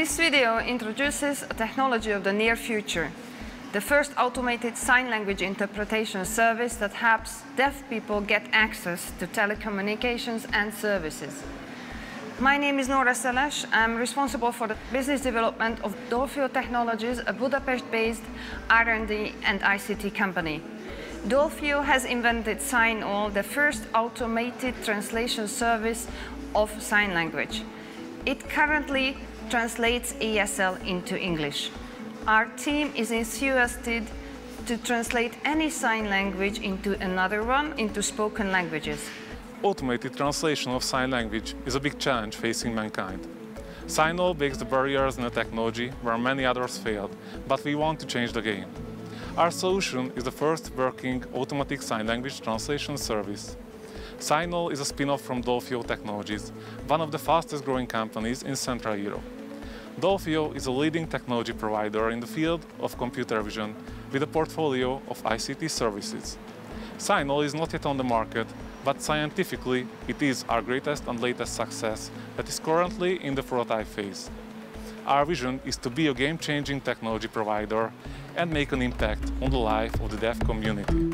This video introduces a technology of the near future, the first automated sign language interpretation service that helps deaf people get access to telecommunications and services. My name is Nora Szeles. I'm responsible for the business development of Dolfio Technologies, a Budapest-based R&D and ICT company. Dolfio has invented SignAll, the first automated translation service of sign language. It currently translates ESL into English. Our team is enthusiastic to translate any sign language into another one, into spoken languages. Automated translation of sign language is a big challenge facing mankind. SignAll breaks the barriers in a technology where many others failed, but we want to change the game. Our solution is the first working automatic sign language translation service. SignAll is a spin-off from Dolfio Technologies, one of the fastest growing companies in Central Europe. Dolfio is a leading technology provider in the field of computer vision with a portfolio of ICT services. SignAll is not yet on the market, but scientifically it is our greatest and latest success that is currently in the prototype phase. Our vision is to be a game-changing technology provider and make an impact on the life of the deaf community.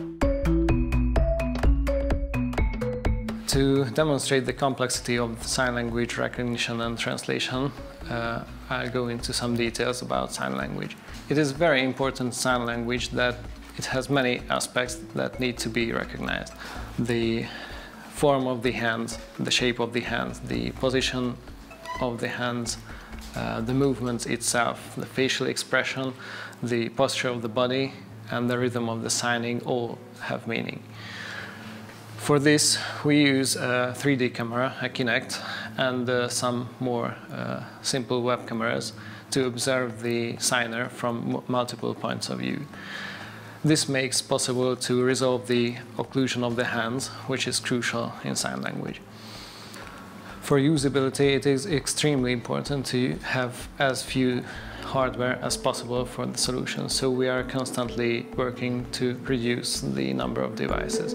To demonstrate the complexity of sign language recognition and translation, I'll go into some details about sign language. It is very important sign language that it has many aspects that need to be recognized. The form of the hands, the shape of the hands, the position of the hands, the movements itself, the facial expression, the posture of the body, and the rhythm of the signing all have meaning. For this, we use a 3D camera, a Kinect, and some more simple web cameras to observe the signer from multiple points of view. This makes possible to resolve the occlusion of the hands, which is crucial in sign language. For usability, it is extremely important to have as few hardware as possible for the solution, so we are constantly working to reduce the number of devices.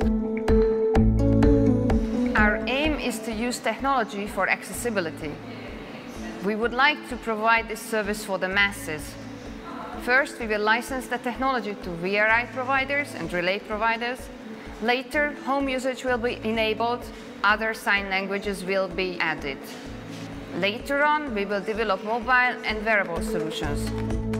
Our aim is to use technology for accessibility. We would like to provide this service for the masses. First, we will license the technology to VRI providers and relay providers. Later, home usage will be enabled. Other sign languages will be added. Later on, we will develop mobile and wearable solutions.